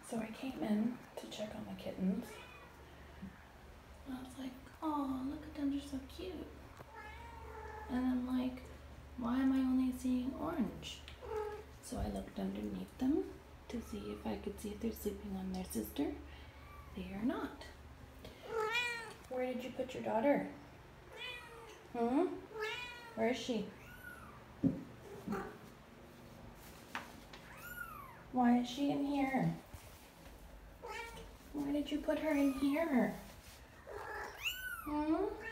So I came in to check on the kittens. I was like, oh, look at them, they're so cute. And I'm like, why am I only seeing orange? So I looked underneath them to see if I could see if they're sleeping on their sister. They are not. Where did you put your daughter? Where is she? Why is she in here? Why did you put her in here?